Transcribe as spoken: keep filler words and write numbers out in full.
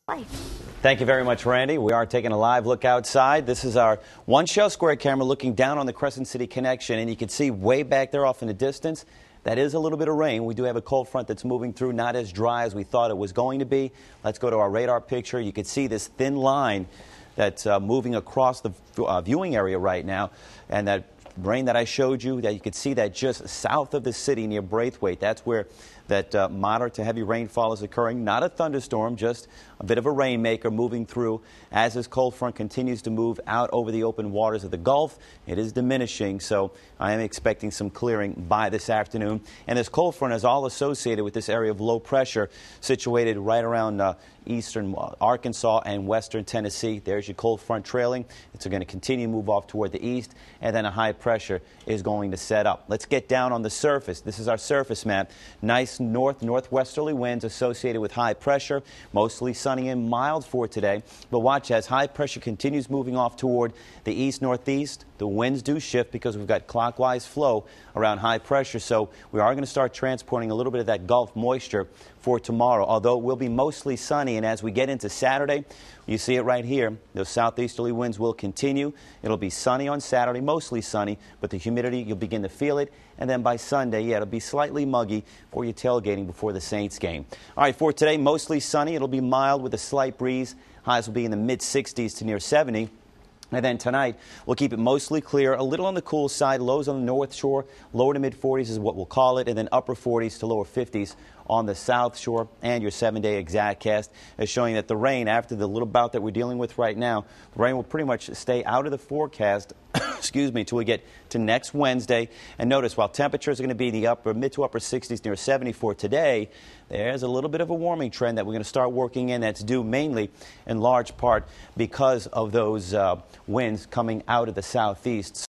Thank you very much, Randy. We are taking a live look outside. This is our One Shell Square camera looking down on the Crescent City connection, and you can see way back there off in the distance, that is a little bit of rain. We do have a cold front that's moving through, not as dry as we thought it was going to be. Let's go to our radar picture. You can see this thin line that's uh, moving across the uh, viewing area right now, and that rain that I showed you, that you could see that just south of the city near Braithwaite. That's where that uh, moderate to heavy rainfall is occurring. Not a thunderstorm, just a bit of a rainmaker moving through as this cold front continues to move out over the open waters of the Gulf. It is diminishing, so I am expecting some clearing by this afternoon. And this cold front is all associated with this area of low pressure situated right around uh, eastern Arkansas and western Tennessee. There's your cold front trailing. It's going to continue to move off toward the east, and then a high pressure is going to set up. Let's get down on the surface. This is our surface map. Nice north northwesterly winds associated with high pressure, mostly sunny and mild for today. But watch as high pressure continues moving off toward the east northeast. The winds do shift because we've got clockwise flow around high pressure, so we are going to start transporting a little bit of that Gulf moisture for tomorrow, although it will be mostly sunny. And as we get into Saturday, you see it right here, those southeasterly winds will continue. It'll be sunny on Saturday, mostly sunny, but the humidity, you'll begin to feel it. And then by Sunday, yeah, it'll be slightly muggy for your tailgating before the Saints game. All right, for today, mostly sunny. It'll be mild with a slight breeze. Highs will be in the mid sixties to near seventy. And then tonight, we'll keep it mostly clear, a little on the cool side. Lows on the north shore, lower to mid forties is what we'll call it, and then upper forties to lower fifties on the south shore. And your seven-day ExactCast is showing that the rain, after the little bout that we're dealing with right now, the rain will pretty much stay out of the forecast, excuse me, until we get to next Wednesday. And notice, while temperatures are going to be in the upper, mid to upper sixties near seventy for today, there's a little bit of a warming trend that we're going to start working in. That's due mainly in large part because of those uh, winds coming out of the southeast.